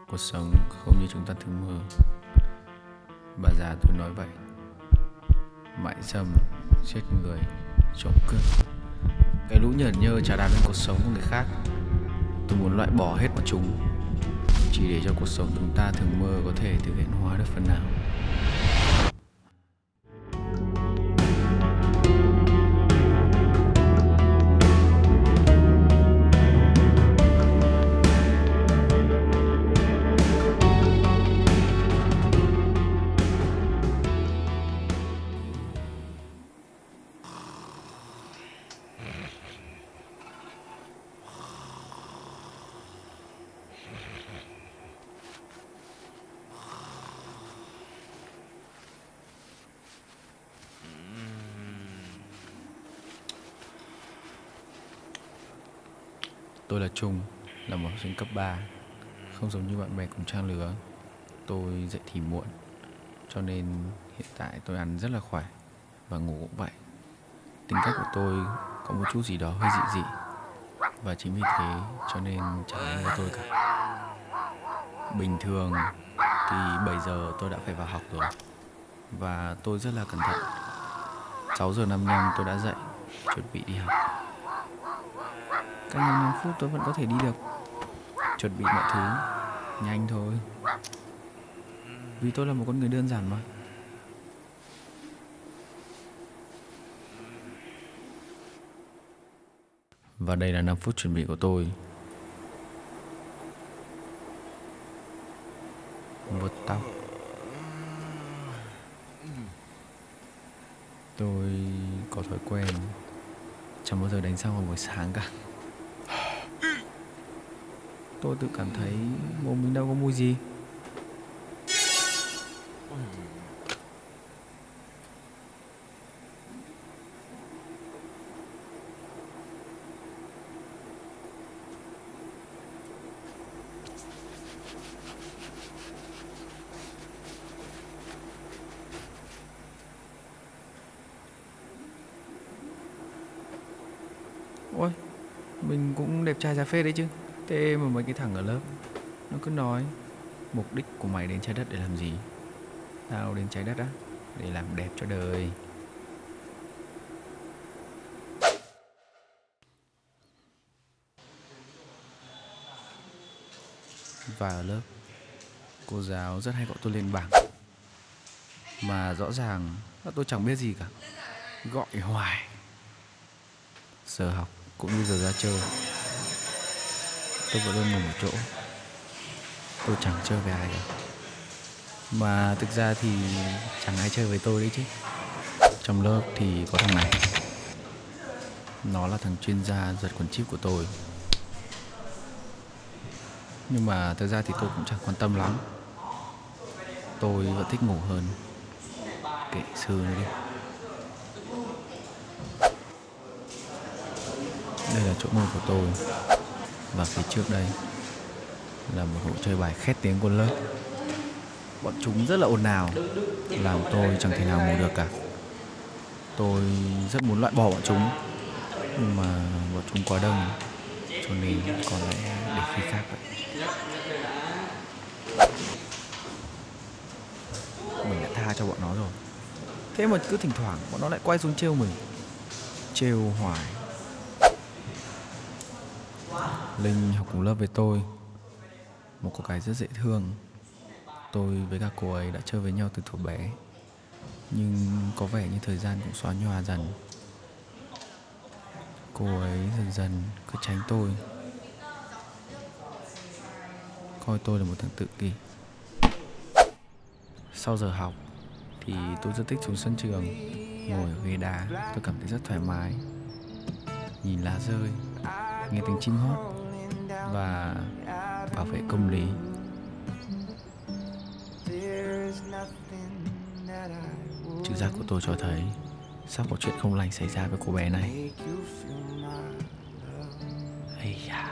Cuộc sống không như chúng ta thường mơ. Bà già tôi nói vậy. Mại dâm, giết người, trộm cướp, cái lũ nhởn nhơ chà đạp lên cuộc sống của người khác. Tôi muốn loại bỏ hết bọn chúng, chỉ để cho cuộc sống chúng ta thường mơ có thể thực hiện hóa được phần nào. Tôi là Trung, là một học sinh cấp 3. Không giống như bạn bè cùng trang lứa, tôi dậy thì muộn, cho nên hiện tại tôi ăn rất là khỏe và ngủ cũng vậy. Tính cách của tôi có một chút gì đó hơi dị dị, và chính vì thế cho nên chẳng ai với tôi cả. Bình thường thì 7 giờ tôi đã phải vào học rồi, và tôi rất là cẩn thận. 6 giờ 55 tôi đã dậy, chuẩn bị đi học. Cách 5 phút tôi vẫn có thể đi được, chuẩn bị mọi thứ nhanh thôi, vì tôi là một con người đơn giản mà. Và đây là 5 phút chuẩn bị của tôi. Vuốt tóc. Tôi có thói quen chẳng bao giờ đánh răng vào buổi sáng cả. Tôi tự cảm thấy mồm mình đâu có mùi gì. Ôi, mình cũng đẹp trai ra phết đấy chứ. Thế mà mấy cái thằng ở lớp nó cứ nói mục đích của mày đến trái đất để làm gì? Tao đến trái đất á, để làm đẹp cho đời. Và ở lớp, cô giáo rất hay gọi tôi lên bảng, mà rõ ràng là tôi chẳng biết gì cả, gọi hoài. Giờ học cũng như giờ ra chơi, tôi vẫn luôn ngồi một chỗ. Tôi chẳng chơi với ai cả, mà thực ra thì chẳng ai chơi với tôi đấy chứ. Trong lớp thì có thằng này, nó là thằng chuyên gia giật quần chip của tôi. Nhưng mà thực ra thì tôi cũng chẳng quan tâm lắm. Tôi vẫn thích ngủ hơn. Kệ sư nữa đi. Đây là chỗ ngồi của tôi, và phía trước đây là một hội chơi bài khét tiếng của lớp. Bọn chúng rất là ồn ào, làm tôi chẳng thể nào ngủ được cả. Tôi rất muốn loại bỏ bọn chúng, nhưng mà bọn chúng quá đông, cho nên có lẽ để khi khác vậy. Mình đã tha cho bọn nó rồi, thế mà cứ thỉnh thoảng bọn nó lại quay xuống trêu mình. Trêu hoài. Linh học cùng lớp với tôi, một cô gái rất dễ thương. Tôi với cả cô ấy đã chơi với nhau từ thuở bé, nhưng có vẻ như thời gian cũng xóa nhòa dần. Cô ấy dần dần cứ tránh tôi, coi tôi là một thằng tự kỷ. Sau giờ học thì tôi rất thích xuống sân trường, ngồi ở ghế đá. Tôi cảm thấy rất thoải mái, nhìn lá rơi, nghe tiếng chim hót và bảo vệ công lý. Trực giác của tôi cho thấy sắp có chuyện không lành xảy ra với cô bé này. Ây da,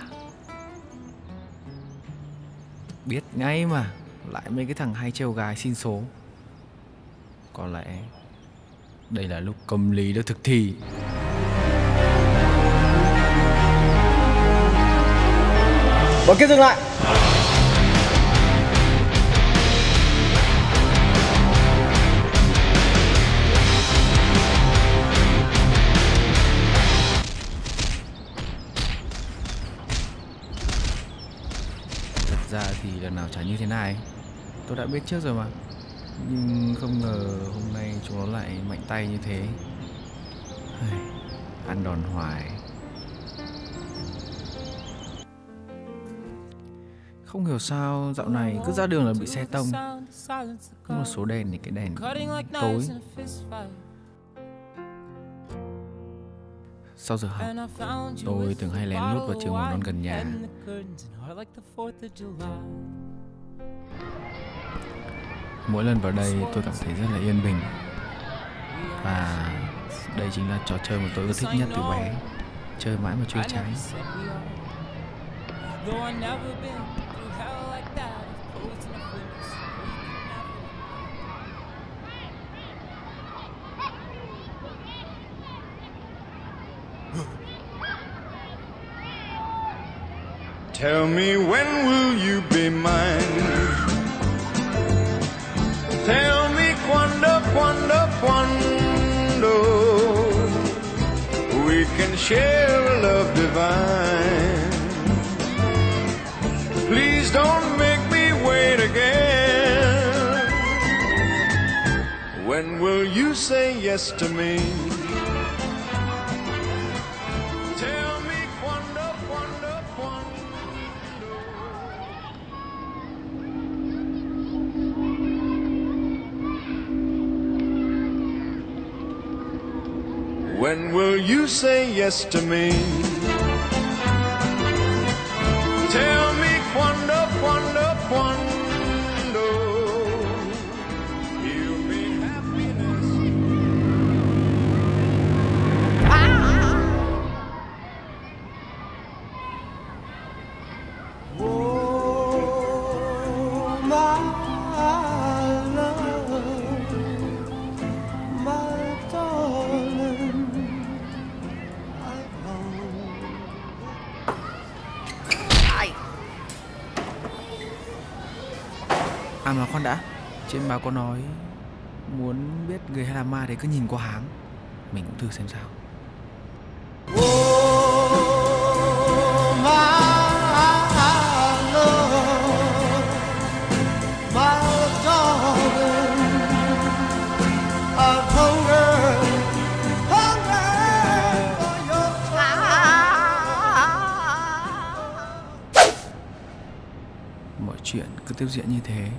biết ngay mà, lại mấy cái thằng hay trêu gái xin số. Có lẽ đây là lúc công lý được thực thi. Bọn kia dừng lại. ra thì lần nào chả như thế này. Tôi đã biết trước rồi mà. Nhưng không ngờ hôm nay chúng nó lại mạnh tay như thế. Ăn đòn hoài. Không hiểu sao dạo này cứ ra đường là bị xe tông. Có một số đèn thì cái đèn tối. Sau giờ học, tôi thường hay lén lút vào trường mầm non gần nhà. Mỗi lần vào đây tôi cảm thấy rất là yên bình. Và đây chính là trò chơi mà tôi yêu thích nhất từ bé. Chơi mãi mà chưa chán. Tell me when will you be mine? Tell me quando, quando, quando we can share a love divine. Please don't make me wait again. When will you say yes to me? Tell me quando, quando, quando. When will you say yes to me? Tell me quando, quando, quando you'll be happiness. Oh, my love, my darling, À mà khoan đã, trên báo có nói muốn biết người hay là ma thì cứ nhìn qua háng. Mình cũng thử xem sao. oh, my love, my darling, I've hunger for your touch. Mọi chuyện cứ tiếp diễn như thế.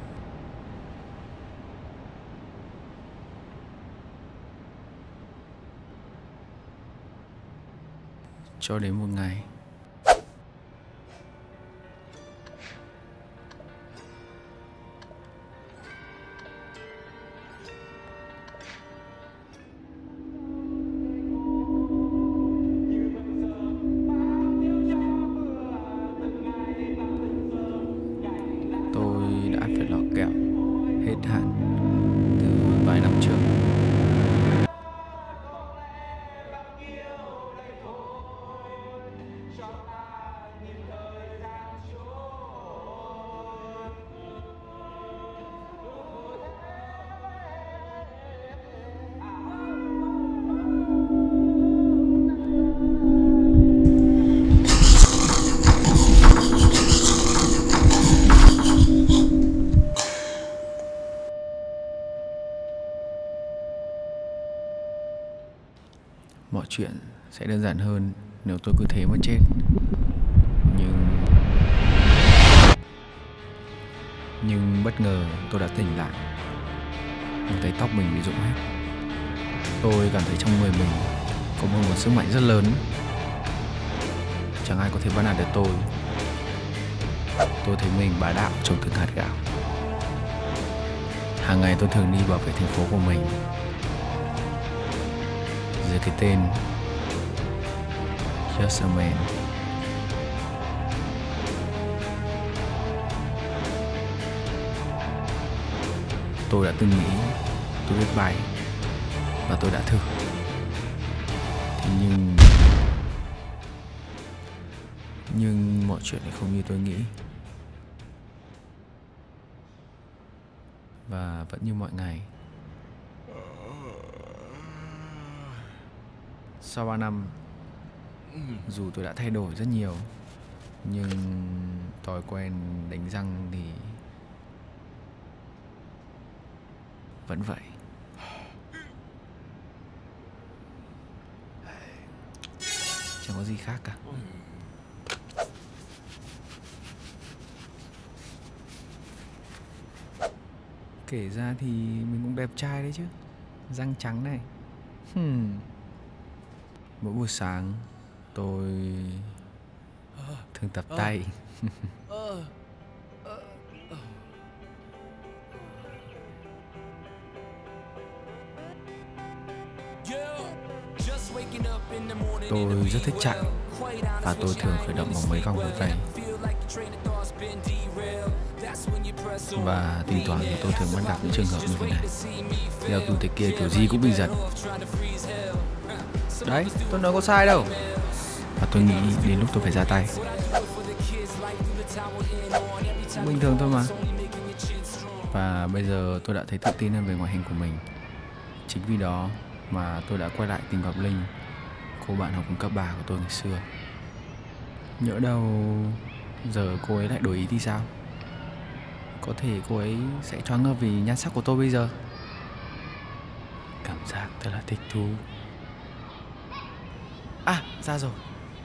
Cho đến một ngày, tôi đã phải lọ kẹo hết hạn từ vài năm trước. Mọi chuyện sẽ đơn giản hơn nếu tôi cứ thế mà chết. Nhưng bất ngờ tôi đã tỉnh lại. Mình thấy tóc mình bị rụng hết. Tôi cảm thấy trong người mình có một nguồn sức mạnh rất lớn. Chẳng ai có thể bắt nạt được tôi. Tôi thấy mình bá đạo trong từng hạt gạo. Hàng ngày tôi thường đi bảo vệ thành phố của mình dưới cái tên Just a Man. Tôi đã từng nghĩ tôi biết bay và tôi đã thử. Thế nhưng mọi chuyện lại không như tôi nghĩ. Và vẫn như mọi ngày, sau 3 năm, dù tôi đã thay đổi rất nhiều, Nhưng thói quen đánh răng thì vẫn vậy. Chẳng có gì khác cả. Kể ra thì mình cũng đẹp trai đấy chứ. Răng trắng này. Mỗi buổi sáng tôi thường tập tay. Tôi rất thích chạy và tôi thường khởi động bằng mấy vòng cổ tay. Và thỉnh thoảng thì tôi thường bắt gặp những trường hợp như thế này. Đeo túi thế kia kiểu gì cũng bị giật. Đấy, tôi nói có sai đâu. Và tôi nghĩ đến lúc tôi phải ra tay. Bình thường thôi mà. Và bây giờ tôi đã thấy tự tin hơn về ngoại hình của mình. Chính vì đó mà tôi đã quay lại tìm gặp Linh, cô bạn học cùng cấp 3 của tôi ngày xưa. Nhỡ đâu giờ cô ấy lại đổi ý thì sao? Có thể cô ấy sẽ choáng ngợp vì nhan sắc của tôi bây giờ. Cảm giác thật là thích thú. À, ra rồi.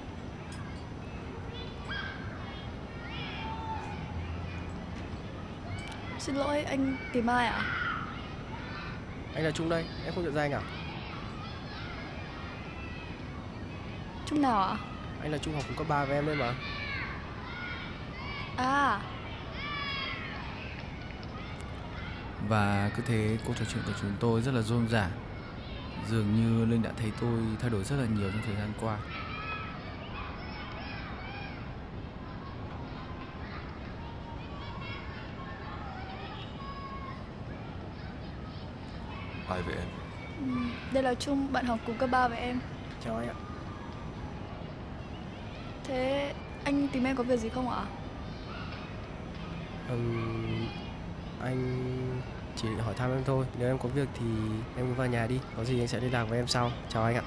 Xin lỗi, anh tìm ai ạ? Anh là Trung đây, em không nhận ra anh à? Trung nào ạ? Anh là Trung học cùng cấp 3 với em đấy mà. À, Và cứ thế cuộc trò chuyện của chúng tôi rất là rôm rả. Dường như Linh đã thấy tôi thay đổi rất là nhiều trong thời gian qua. Ai vậy em? đây là Trung, bạn học cùng cấp 3 với em. Chào anh ạ. Thế anh tìm em có việc gì không ạ? Anh chỉ định hỏi thăm em thôi. Nếu em có việc thì em cứ vào nhà đi. Có gì anh sẽ liên lạc với em sau. Chào anh ạ.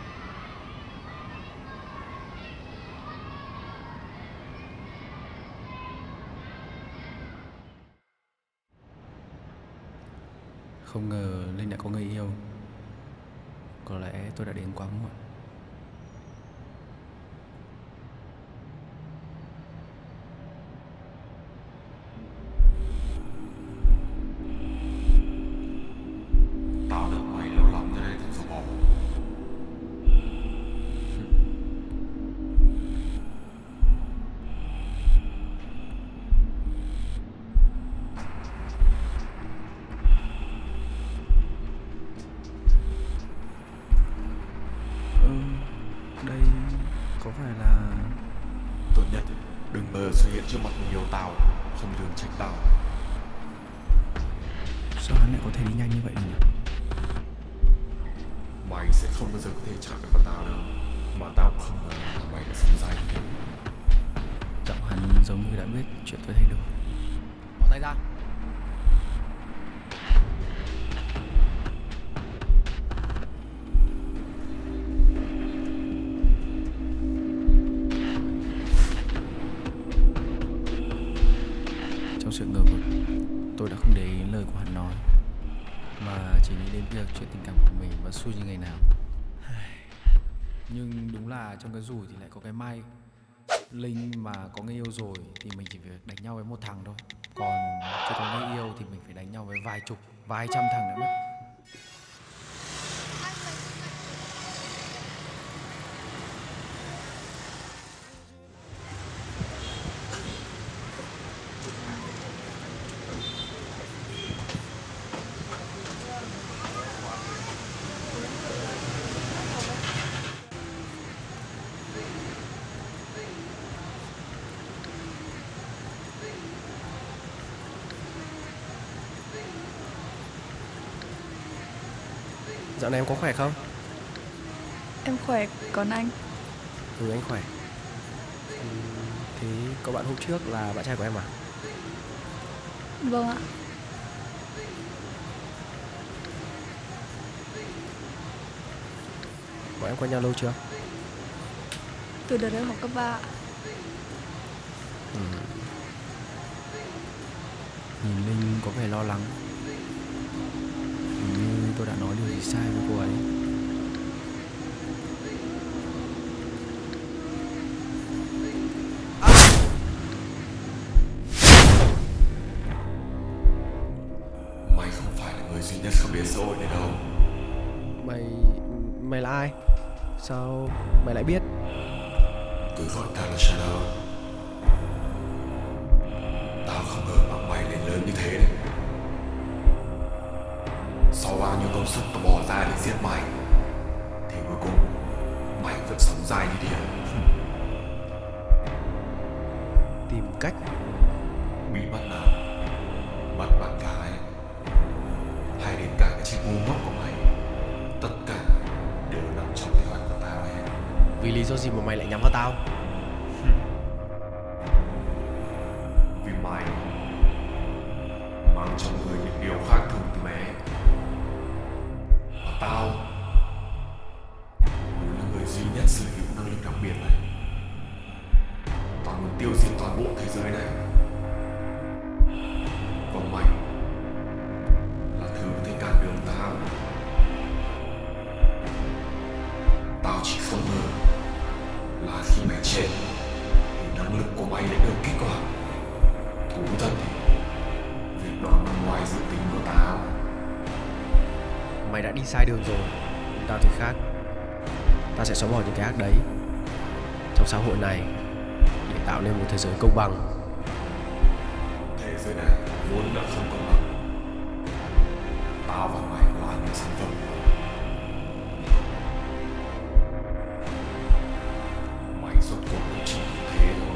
Không ngờ Linh đã có người yêu. Có lẽ tôi đã đến quá muộn. Tao đợi mày lâu lắm rồi đây, thằng sâu bò. Đây có phải là... Tốt nhất đừng bao giờ xuất hiện trước mặt người yêu tao, không đừng trách tao. Sao hắn lại có thể đi nhanh như vậy nhỉ? Mày sẽ không bao giờ có thể chạm được vào tao đâu, mà tao cũng không ngờ là mày lại sống dai như thế. Giọng hắn giống như đã biết chuyện tôi thay đổi. Bỏ tay ra. Trong sự ngờ vực, tôi đã không để ý lời của hắn nói, mà chỉ nghĩ đến việc chuyện tình cảm của mình vẫn xuôi như ngày nào. Nhưng đúng là trong cái rủi thì lại có cái may. Linh mà có người yêu rồi thì mình chỉ việc đánh nhau với một thằng thôi. Còn chưa có người yêu thì mình phải đánh nhau với vài chục, vài trăm thằng nữa mất. Dạo này em có khỏe không? Em khỏe, còn anh? Ừ, anh khỏe. Thế có bạn hôm trước là bạn trai của em à? Vâng ạ. Bọn em quen nhau lâu chưa? Từ đợt em học cấp 3 ạ. Nhìn Linh có vẻ lo lắng. Hình như tôi đã nói điều gì sai với cô ấy. Mày không phải là người duy nhất không biết xã hội này đâu. Mày là ai? Sao mày lại biết? Cứ gọi tao là Shadow. Tao không ngờ mà mày lại lớn như thế đấy. Sau bao nhiêu công sức tao bỏ ra để giết mày, thì cuối cùng mày vẫn sống dai như điên. Tìm cách. Bí mật nào? Mất bạn gái, hay đến cả cái chiếc ngu ngốc của mày, tất cả đều nằm trong kế hoạch của tao hết. Vì lý do gì mà mày lại nhắm vào tao? Vì mày mang trong người những điều khác thường từ bé. Và tao là người duy nhất sở hữu năng lực đặc biệt này. Tao muốn tiêu diệt toàn bộ thế giới này. Còn mày là thứ có thể cản đường tao. Tao chỉ không ngờ là khi mày chết thì năng lực của mày lại được kích hoạt. Thú thật thì việc đó nằm ngoài dự tính của tao. Mày đã đi sai đường rồi. Tao thì khác. Tao sẽ xóa bỏ những cái ác đấy trong xã hội này để tạo nên một thế giới công bằng. Thế giới này vốn đã không công bằng. Tao và mày là những sản phẩm. Mày rốt cuộc cũng chỉ thế thôi.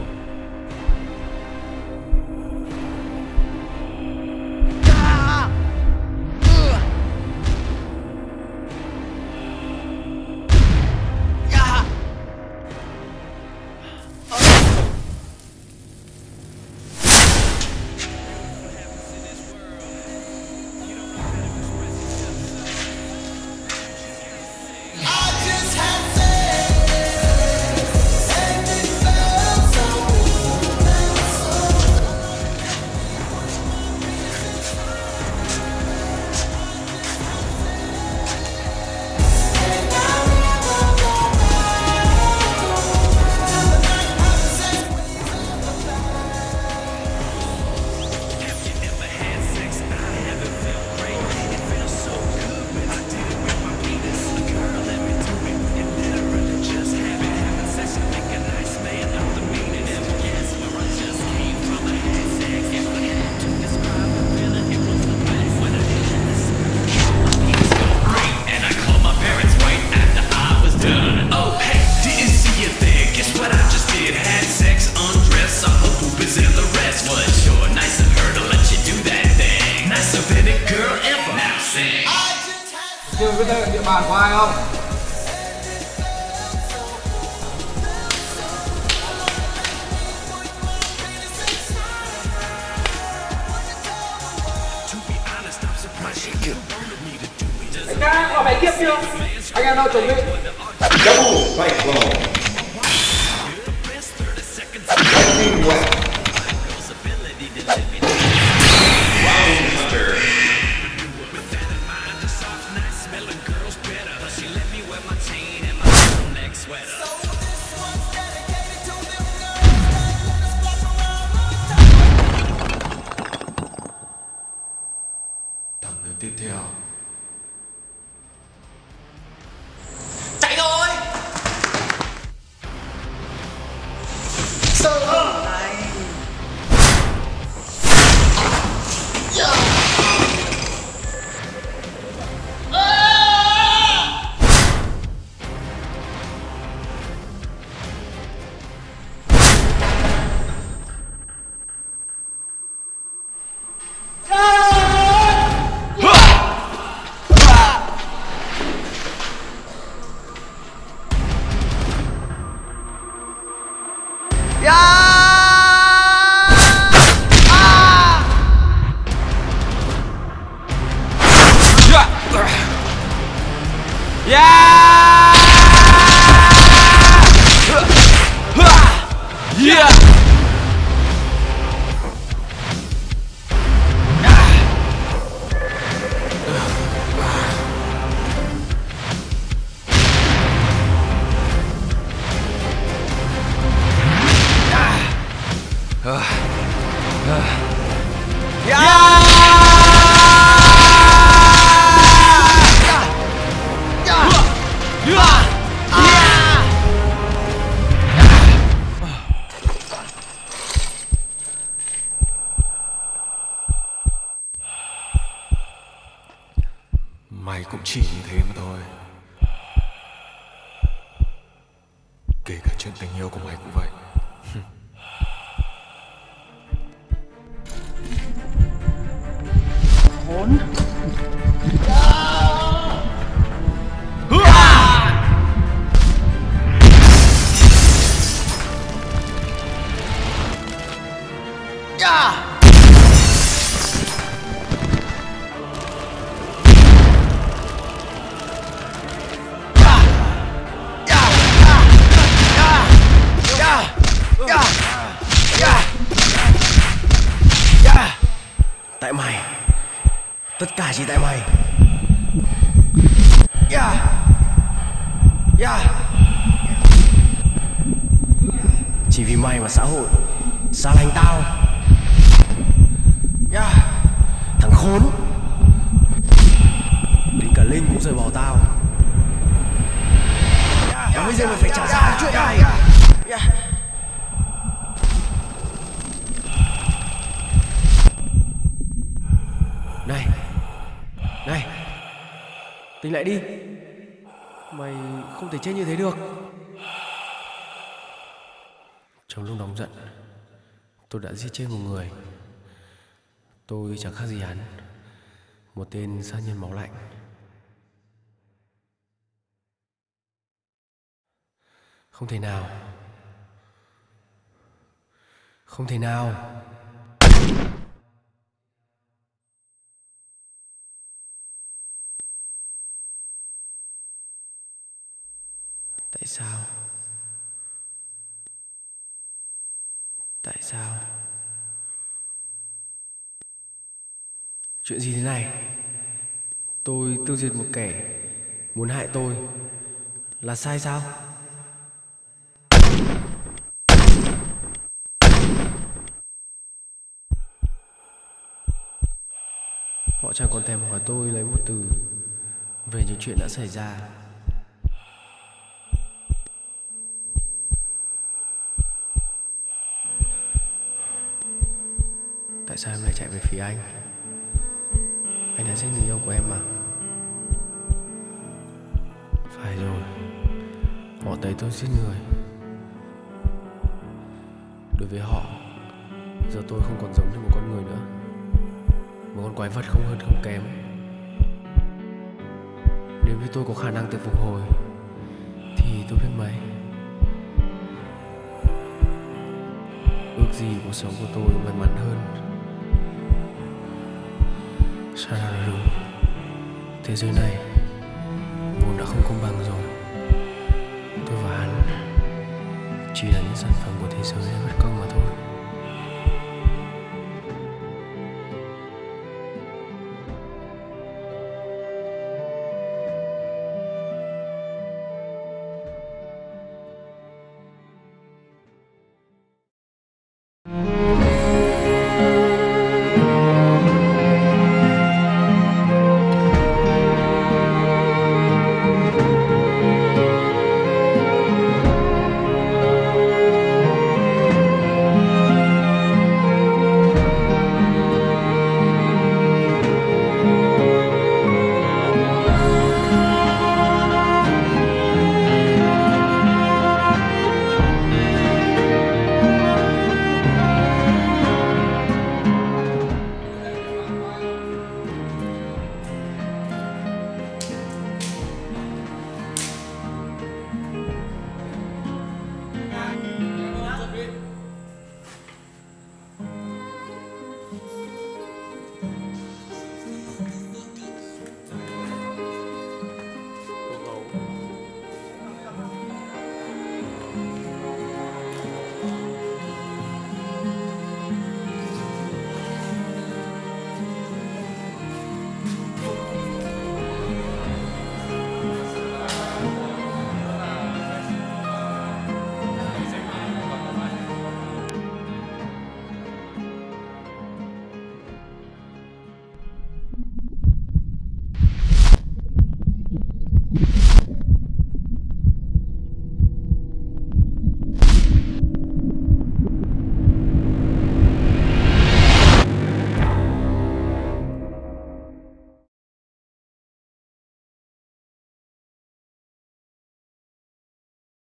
Chưa biết đây là địa bàn của ai không? Anh ca, có máy kiếp chưa? Anh em đâu chuẩn bị? Double cyclone. Lightning wet. Monster. Thằng nữa tiếp theo. Chạy thôi! Sơ hở này! mày cũng chỉ như thế mà thôi. Kể cả chuyện tình yêu của mày cũng vậy. Khốn. Tại mày. Tất cả chỉ tại mày. Chỉ vì mày mà xã hội xa lánh tao. Thằng khốn. Đến cả Linh cũng rời bỏ tao. Và bây giờ mày phải trả giá chuyện này. Này. Này. Tỉnh lại đi. Mày không thể chết như thế được. Trong lúc nóng giận, tôi đã giết chết một người. Tôi chẳng khác gì hắn, một tên sát nhân máu lạnh. Không thể nào. Không thể nào. Tại sao? Tại sao? Chuyện gì thế này? Tôi tiêu diệt một kẻ muốn hại tôi là sai sao? Họ chẳng còn thèm hỏi tôi lấy một từ về những chuyện đã xảy ra. Tại sao em lại chạy về phía anh? Anh đã giết người yêu của em mà. Phải rồi, họ thấy tôi giết người. Đối với họ, giờ tôi không còn giống như một con người nữa, một con quái vật không hơn không kém. Nếu như tôi có khả năng tự phục hồi thì tôi biết mấy. Ước gì cuộc sống của tôi may mắn hơn. Sao là đúng. Thế giới này vốn đã không công bằng rồi. Tôi và hắn chỉ là những sản phẩm của thế giới bất công mà thôi.